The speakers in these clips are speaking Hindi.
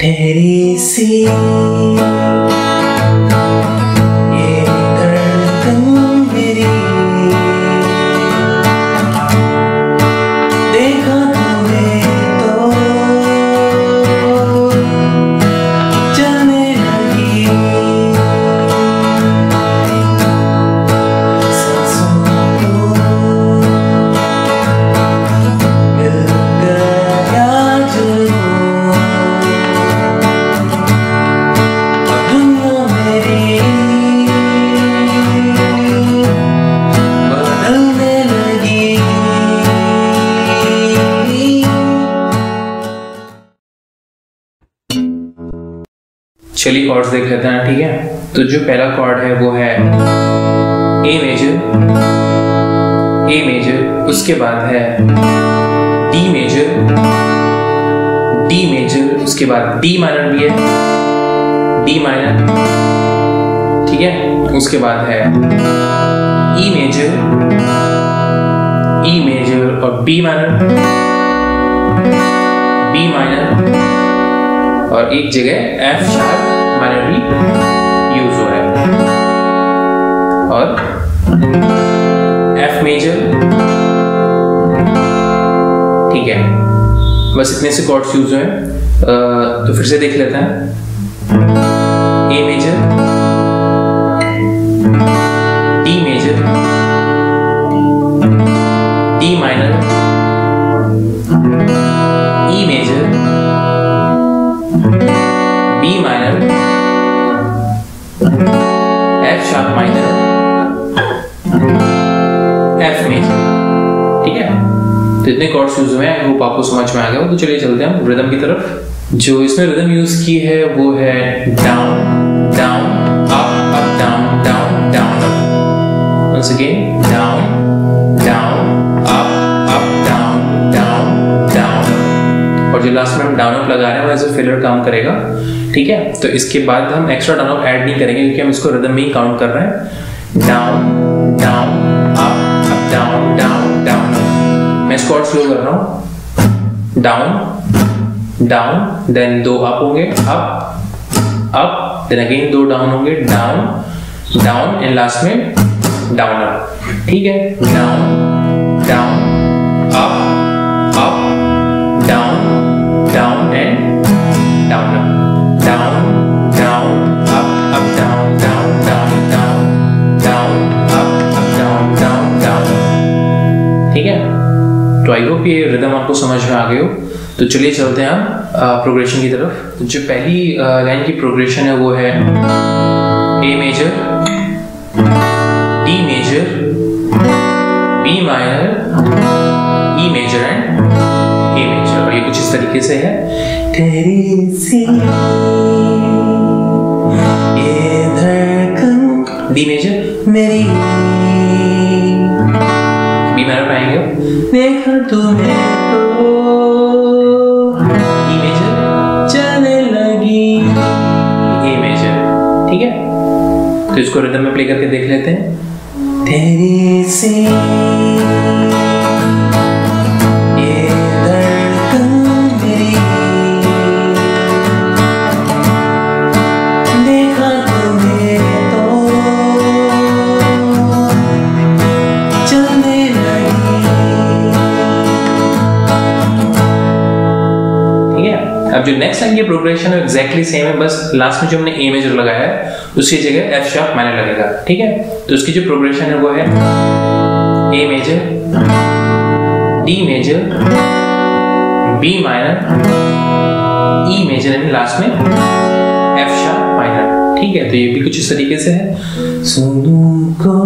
ठहरी सी ये धड़कन मेरी, देखा तूने तो चलने लगी, सांसों को मिल गया जुनून, चलिए कॉर्ड्स देख लेते हैं, ठीक है। तो जो पहला कॉर्ड है वो है ए मेजर, उसके बाद है डी मेजर, उसके बाद डी माइनर भी है, डी माइनर, ठीक है। उसके बाद है ई मेजर और बी माइनर, और एक जगह एफ शार्प माइनर भी यूज हो रहा है, और एफ मेजर, ठीक है। बस इतने से कॉर्ड्स यूज हुए हैं। तो फिर से देख लेते हैं। A major, D major, D minor, E major, B minor, F sharp minor, F major, ठीक है। तो इतने कॉर्ड्स यूज हुए हैं, आई होप आपको समझ में आ गया हो। तो चलिए चलते हैं रिदम की तरफ। जो इसमें रिदम यूज की है वो है down down up up down down down up. Once again down down up up down down down, और जो लास्ट में हम डाउन अप लगा रहे हैं वो एज अ फिलर काम करेगा, ठीक है। तो इसके बाद हम एक्स्ट्रा डाउन अप ऐड नहीं करेंगे क्योंकि हम इसको रिदम में ही काउंट कर रहे हैं। Down down up down down down. मैं इसको और स्लो कर रहा हूं। डाउन डाउन, देन दो अप होंगे, अप अप, देन अगेन दो डाउन होंगे, डाउन डाउन, एंड लास्ट में डाउन अप, ठीक है। Down down up up down down and down up, down down up up down down down down down up down down down, ठीक है। तो आई होप ये रिदम आपको समझ में आ गए हो। तो चलिए चलते हैं हम प्रोग्रेशन की तरफ। तो जो पहली लाइन की प्रोग्रेशन है वो है A major, D major, B minor, E major and A major, और ये कुछ इस तरीके से है। तेरी सी ये धड़कन डी मेजर, मेरी, बी माइनर पे आएंगे, देखा तुम्हें तो ई मेजर, चलने लगी, ए मेजर, ठीक है। तो इसको रिदम में प्ले करके देख लेते हैं। तेरी सी ये धड़कन मेरी, देखा तुम्हें तो चलने लगी, ठीक है। अब जो नेक्स्ट लाइन की प्रोग्रेशन है एग्जैक्टली सेम है, बस लास्ट में जो हमने ए मेजर लगाया है उसकी जगह एफ शार्प माइनर लगेगा, ठीक है। तो उसकी जो प्रोग्रेशन है वो है A major, D major, B minor, E major and last में एफ शार्प माइनर, ठीक है। तो ये भी कुछ इस तरीके से है। सुनूं को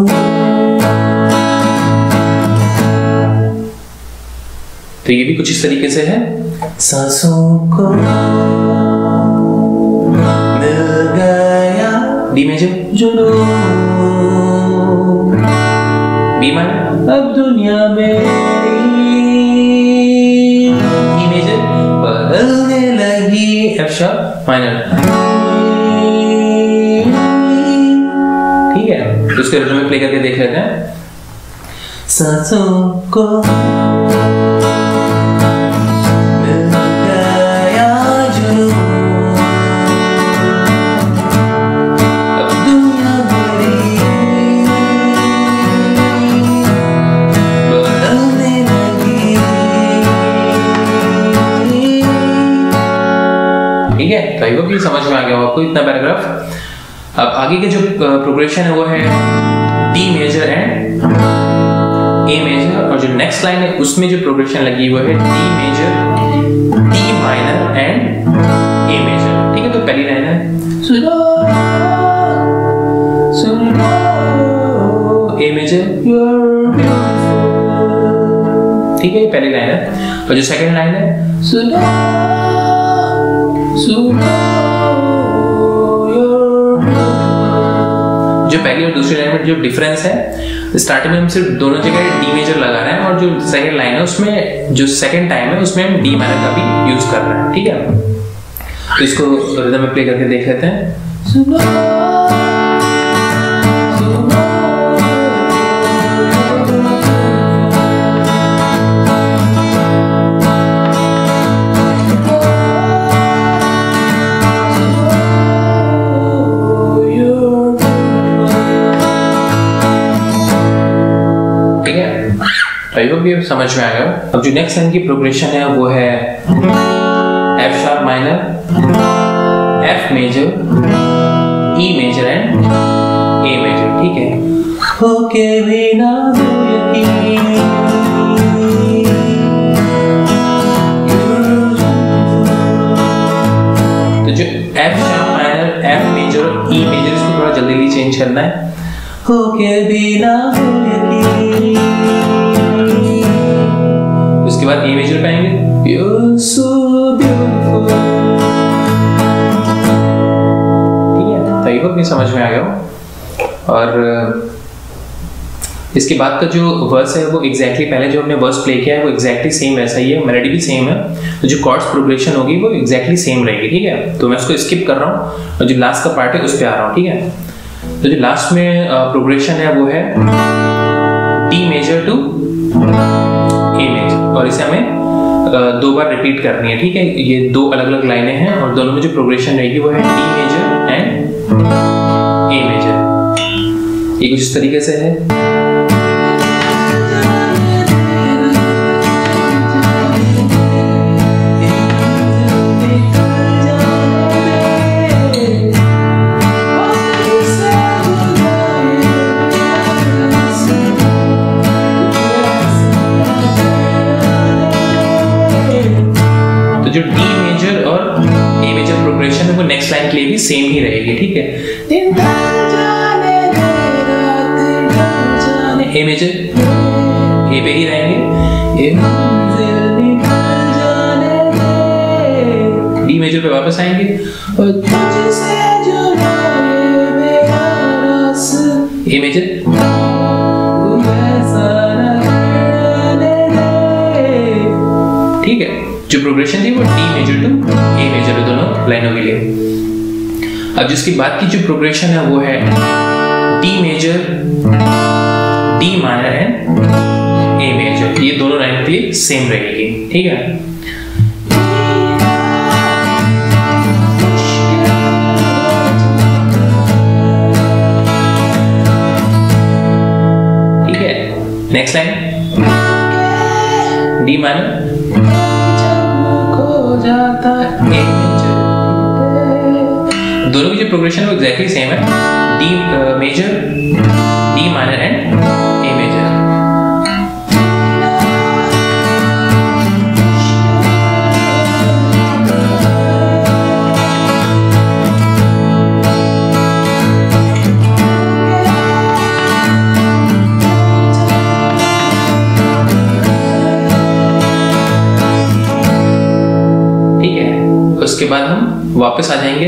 तो ये भी कुछ इस तरीके से है। सांसों को मिल गया डी मेजर, जुनून, बी माइनर, अब दुनिया मेरी ई मेजर, बदलने लगी, एफ शार्प माइनर, ठीक है। तो उसके रिदम में प्ले करके देख लेते हैं। सांसों को मिल गया जुनून, ठीक है, तो आई होप ये समझ में आ गया हो आपको इतना पैराग्राफ। अब आगे के जो प्रोग्रेशन है वो है D major and A major, और जो नेक्स्ट लाइन है उसमें जो प्रोग्रेशन लगी वो है D major, D minor and A major. ठीक है, तो पहली लाइन है ए मेजर, ठीक है, ये पहली लाइन है। और जो सेकंड लाइन है जो पहली और दूसरी लाइन में जो डिफरेंस है, स्टार्टिंग में हम सिर्फ दोनों जगह डी मेजर लगा रहे हैं, और जो सेकंड लाइन है उसमें जो सेकंड टाइम है उसमें हम डी माइनर का भी यूज कर रहे हैं। ठीक है, तो इसको रिदम में प्ले करके देख लेते हैं। आई होप ये समझ में आएगा। अब जो नेक्स्ट लाइन की प्रोग्रेशन है वो है F sharp minor, F major, E major and A major. ठीक है, होके बिना तो जो F sharp minor, F major और ई मेजर, इसको थोड़ा जल्दी चेंज करना है। होके बिना उसके बाद ए मेजर पाएंगे, You're so beautiful। ठीक है, तो आई होप ये समझ में आ गया। और इसके बाद का जो वर्स है वो एग्जैक्टली पहले जो हमने वर्स प्ले किया है वो एग्जैक्टली सेम वैसा ही है, मेलोडी भी सेम है, तो जो कॉर्ड्स प्रोग्रेशन होगी वो एग्जैक्टली सेम रहेगी। ठीक है, तो मैं उसको स्किप कर रहा हूँ और जो लास्ट का पार्ट है उस पर आ रहा हूँ। ठीक है, तो जो लास्ट में प्रोग्रेशन है वो है D major to A major, और इसे हमें दो बार रिपीट करनी है। ठीक है, ये दो अलग अलग लाइनें हैं और दोनों में जो प्रोग्रेशन रहेगी वो है D major and A major. ये कुछ इस तरीके से है। जो डी मेजर और ए मेजर प्रोग्रेशन है वो नेक्स्ट लाइन के लिए भी सेम ही रहेगी। ठीक है, ए मेजर ए पे ही रहेंगे, डी मेजर पे वापस आएंगे ए मेजर, ठीक है, जो प्रोग्रेशन थी वो D major to A major दोनों लाइनों के लिए। अब जिसकी बाद की जो प्रोग्रेशन है वो है D major, D minor and A major, ये दोनों लाइन के लिए सेम रहेगी। ठीक है, ठीक है, नेक्स्ट लाइन डी माइनर दोनों की जो प्रोग्रेशन है वो एग्जैक्टली सेम है, D major, D minor and A major. ठीक है, उसके बाद हम वापस आ जाएंगे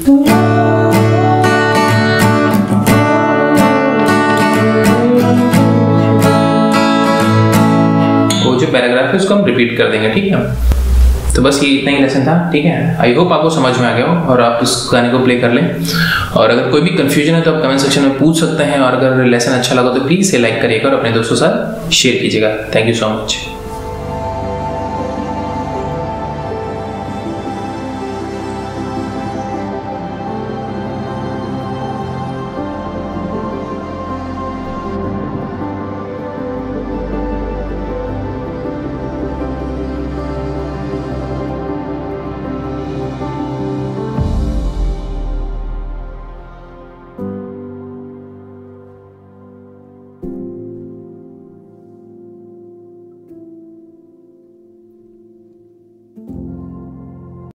वो जो पैराग्राफ है उसको हम रिपीट कर देंगे। ठीक है, तो बस ये इतना ही लेसन था। ठीक है, आई होप आपको समझ में आ गया हो और आप इस गाने को प्ले कर लें। और अगर कोई भी कंफ्यूजन है तो आप कमेंट सेक्शन में पूछ सकते हैं, और अगर लेसन अच्छा लगा तो प्लीज इसे लाइक करिएगा और अपने दोस्तों के साथ शेयर कीजिएगा। Thank you so much.